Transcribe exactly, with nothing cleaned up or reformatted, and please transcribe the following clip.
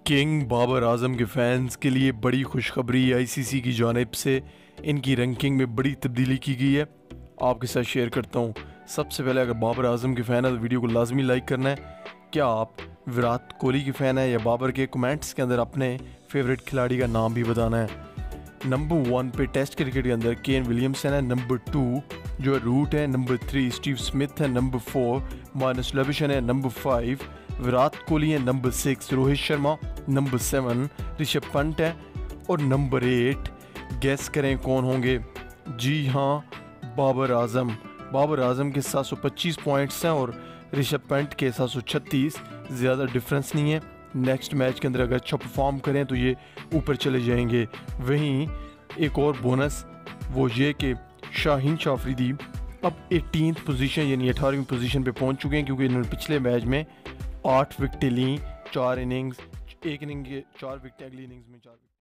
King Babar Azam کے fans کے لیے بڑی خوشخبری آئی سی سی کی جانب سے ان کی رینکنگ میں بڑی تبدیلی کی گئی ہے، آپ کے ساتھ شیئر کرتا ہوں۔ سب سے پہلے اگر بابر اعظم کے فین ہے تو ویڈیو کو لازمی لائک کرنا ہے۔ کیا آپ وراٹ کوہلی کے فین ہیں یا بابر کے؟ کمنٹس کے اندر اپنے فیوریٹ کھلاڑی کا نام بھی بتانا ہے۔ نمبر ون پہ ٹیسٹ کرکٹ کے اندر کین ولیمسن ہے، نمبر ٹو جو ہے روٹ ہے، نمبر تھری اسٹیو سمتھ ہے، نمبر فور مارنس لیوشن ہے، نمبر فائیو وراٹ کوہلی ہے، number six Rohit Sharma, number seven Rishabh Pant ہے، اور نمبر ایٹ گیس کریں کون ہوں گے؟ جی ہاں، بابر اعظم۔ بابر اعظم کے سات سو پچیس پوائنٹس ہیں اور رشبھ پنٹ کے سات سو چھتیس، زیادہ ڈفرنس نہیں ہے۔ نیکسٹ میچ کے اندر اگر اچھا پرفارم کریں تو یہ اوپر چلے جائیں گے۔ وہیں ایک اور بونس وہ یہ کہ شاہین شاہ آفریدی اب ایٹینتھ پوزیشن یعنی اٹھارہویں پوزیشن پہ پہنچ چکے ہیں، کیونکہ انہوں نے پچھلے میچ میں آٹھ وکٹیں لیں، چار اننگز ایک اننگ کے چار وکٹیں، اگلی اننگز میں چار وکٹیں۔